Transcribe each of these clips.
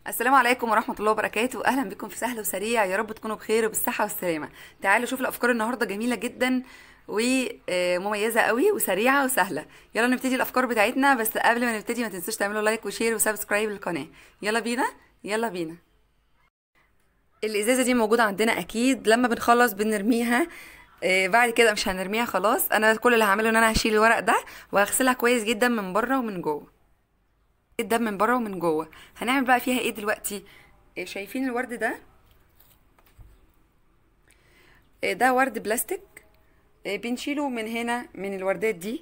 السلام عليكم ورحمة الله وبركاته. أهلا بكم في سهل وسريع، يا رب تكونوا بخير وبالصحة والسلامة. تعالوا شوف الأفكار النهاردة جميلة جدا ومميزة قوي وسريعة وسهلة. يلا نبتدي الأفكار بتاعتنا، بس قبل ما نبتدي ما تنسوش تعملوا لايك وشير وسبسكرايب للقناة. يلا بينا، يلا بينا. الإزازة دي موجودة عندنا أكيد، لما بنخلص بنرميها. بعد كده مش هنرميها خلاص. أنا كل اللي هعمله إن أنا هشيل الورق ده وهغسلها كويس جدا من بره ومن جوه، جدا من بره ومن جوه. هنعمل بقى فيها ايه دلوقتي؟ شايفين الورد ده؟ ده ورد بلاستيك. بنشيله من هنا من الوردات دي،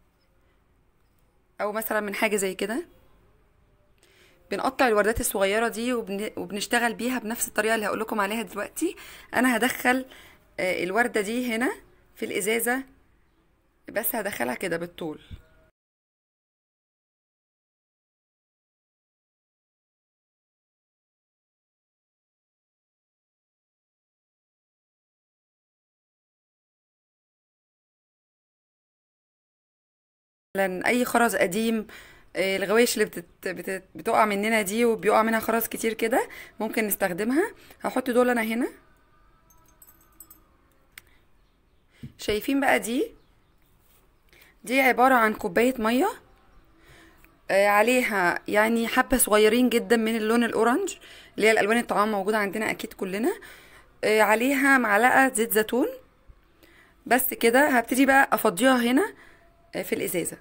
او مثلا من حاجه زي كده. بنقطع الوردات الصغيره دي وبنشتغل بيها بنفس الطريقه اللي هقول لكم عليها دلوقتي. انا هدخل الورده دي هنا في الازازه، بس هدخلها كده بالطول. لان اي خرز قديم، الغوايش اللي بتقع مننا دي وبيقع منها خرز كتير كده، ممكن نستخدمها. هحط دول انا هنا. شايفين بقى؟ دي عبارة عن كوباية مية، عليها يعني حبة صغيرين جدا من اللون الأورنج، اللي هي الألوان الطعام موجودة عندنا أكيد كلنا. عليها معلقة زيت زيتون. بس كده هبتدي بقى أفضيها هنا في الإزازة.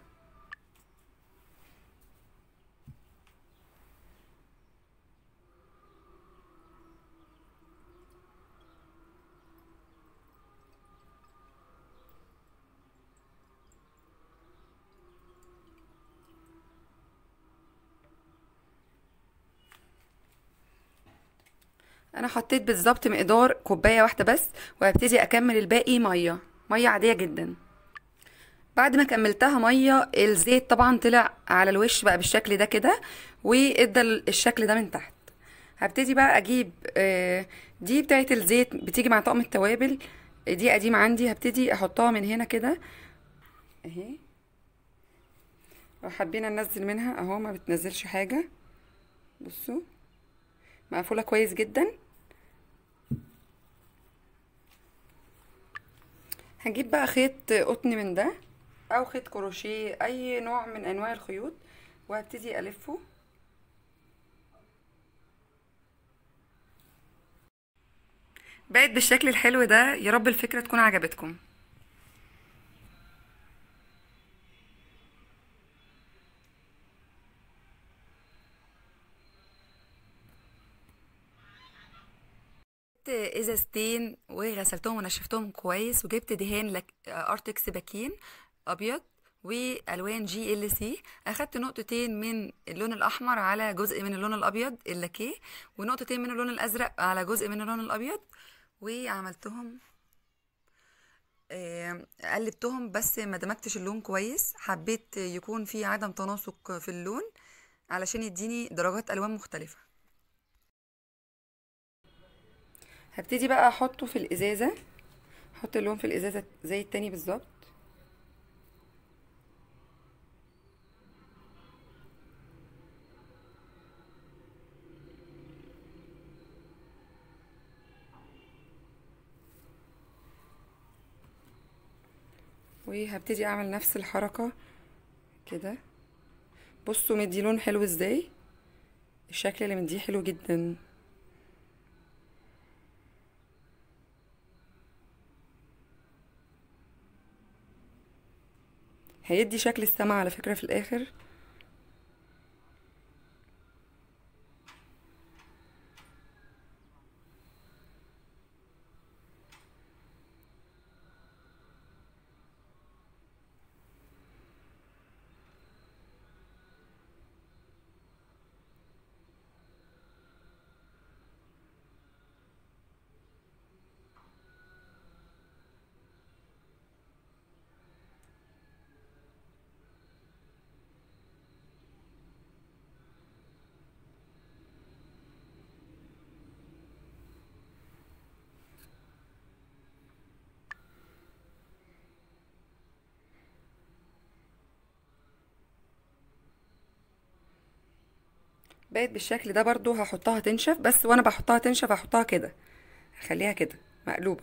أنا حطيت بالظبط مقدار كوباية واحدة بس، وهبتدي أكمل الباقي مية، مية عادية جدا. بعد ما كملتها مية، الزيت طبعا طلع على الوش بقى بالشكل ده كده، وادى الشكل ده من تحت. هبتدي بقى اجيب دي بتاعت الزيت، بتيجي مع طقم التوابل. دي قديمة عندي، هبتدي احطها من هنا كده اهي. لو حبينا ننزل منها اهو، ما بتنزلش حاجة. بصوا، مقفولة كويس جدا. هجيب بقى خيط قطن من ده، او خيط كروشيه، اي نوع من انواع الخيوط، وهبتدي الفه. بقت بالشكل الحلو ده. يا رب الفكرة تكون عجبتكم. جبت ازازتين وغسلتهم ونشفتهم كويس، وجبت دهان ارتكس باكين ابيض، والوان جي ال سي. اخدت نقطتين من اللون الاحمر على جزء من اللون الابيض اللاكيه، ونقطتين من اللون الازرق على جزء من اللون الابيض، وعملتهم قلبتهم. بس ما دمجتش اللون كويس، حبيت يكون في عدم تناسق في اللون علشان يديني درجات الوان مختلفه. هبتدي بقى احطه في الازازه، احط اللون في الازازه زي التاني بالظبط. وهبتدي اعمل نفس الحركه كده. بصوا مدي لون حلو ازاي، الشكل اللي مديه حلو جدا. هيدي شكل السما على فكره في الاخر. بقت بالشكل ده برضو هحطها تنشف، بس وانا بحطها تنشف هحطها كده، هخليها كده مقلوبة.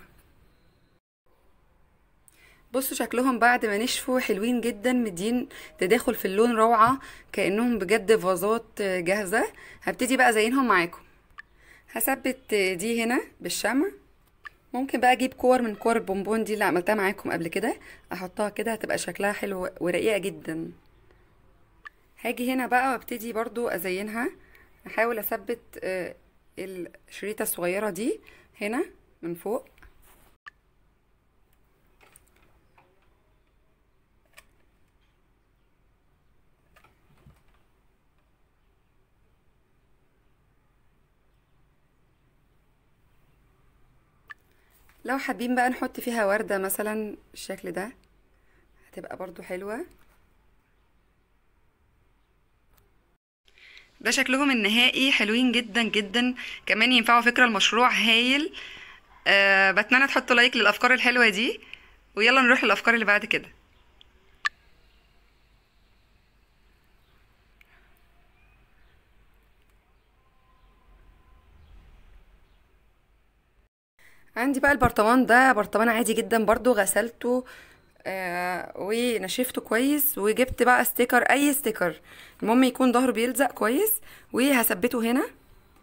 بصوا شكلهم بعد ما نشفوا حلوين جدا، مدين تداخل في اللون روعة، كأنهم بجد فازات جاهزة. هبتدي بقى ازينهم معاكم. هثبت دي هنا بالشمع. ممكن بقى اجيب كور من كور البونبون دي اللي عملتها معاكم قبل كده، احطها كده هتبقى شكلها حلو ورقيقة جدا. هاجي هنا بقى وابتدي برضو ازينها. احاول اثبت الشريطة الصغيرة دي هنا من فوق. لو حابين بقى نحط فيها وردة مثلا بالشكل ده، هتبقى برضو حلوة. ده شكلهم النهائي، حلوين جدا جدا، كمان ينفعوا فكرة المشروع هايل. بتمنى تحطوا لايك للأفكار الحلوة دي، ويلا نروح للأفكار اللي بعد كده. عندي بقى البرطمان ده، برطمان عادي جدا برضو، غسلته ونشفته كويس، وجبت بقى ستيكر، اي ستيكر المهم يكون ظهره بيلزق كويس، وهثبته هنا.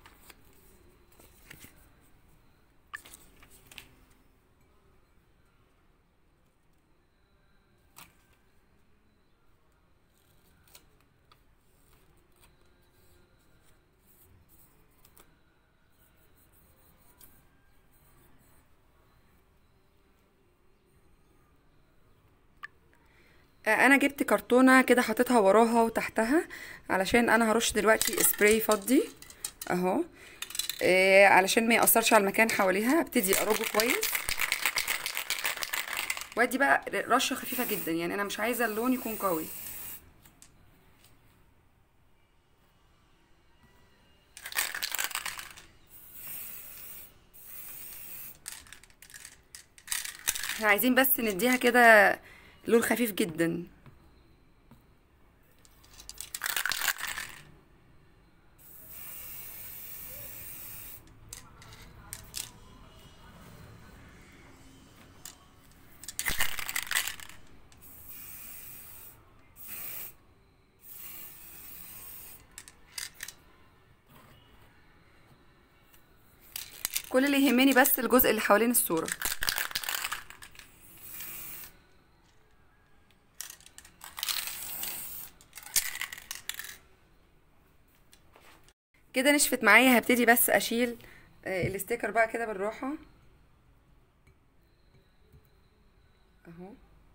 انا جبت كرتونة كده حطيتها وراها وتحتها، علشان انا هرش دلوقتي سبراي فضي اهو. علشان ما يأثرش على المكان حواليها. ابتدي اروجه كويس، وادي بقى رشه خفيفه جدا، يعني انا مش عايزه اللون يكون قوي. احنا عايزين بس نديها كده لون خفيف جدا. كل اللي يهمني بس الجزء اللي حوالين الصوره. كده نشفت معايا، هبتدي بس اشيل الاستيكر بقى كده بالراحه اهو.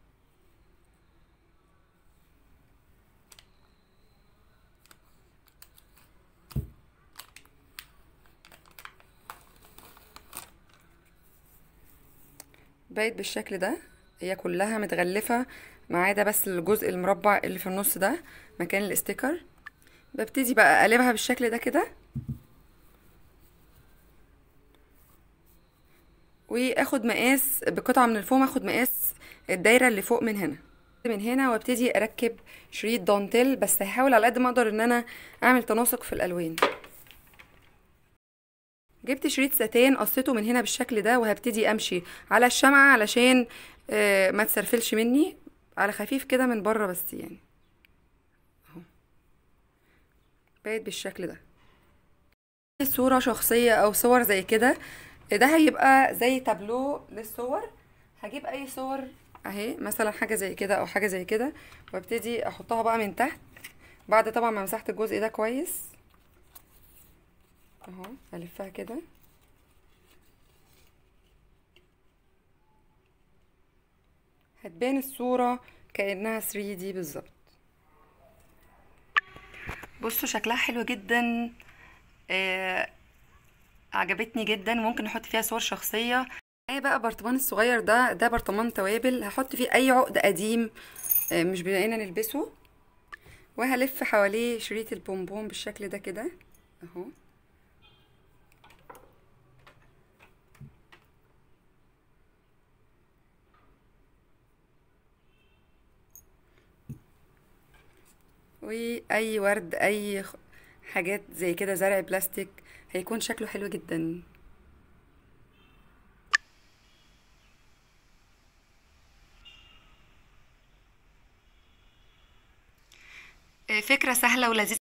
بقت بالشكل ده، هي كلها متغلفه ما عدا بس الجزء المربع اللي في النص ده مكان الاستيكر. ببتدي بقى اقلبها بالشكل ده كده، واخد مقاس بقطعه من الفوم، اخد مقاس الدايره اللي فوق من هنا من هنا، وابتدي اركب شريط دانتيل، بس هحاول على قد ما اقدر ان انا اعمل تناسق في الالوان. جبت شريط ستان قصيته من هنا بالشكل ده، وهبتدي امشي على الشمعة علشان ما تسرفلش مني، على خفيف كده من بره بس يعني اهو. بقت بالشكل ده. صورة شخصية او صور زي كده، ده هيبقى زي تابلو للصور. هجيب اي صور اهي، مثلا حاجة زي كده او حاجة زي كده، وابتدي احطها بقى من تحت بعد طبعا ما مسحت الجزء ده كويس اهو. الفها كده، هتبان الصورة كأنها 3D بالظبط. بصوا شكلها حلو جدا، آه عجبتني جدا. ممكن نحط فيها صور شخصية. معايا بقى برطمان الصغير ده برطمان توابل، هحط فيه اي عقد قديم مش بقينا نلبسه، وهلف حواليه شريط البونبون بالشكل ده كده اهو. واي ورد، اي حاجات زي كده، زرع بلاستيك، هيكون شكله حلو جدا. فكرة سهلة ولذيذة.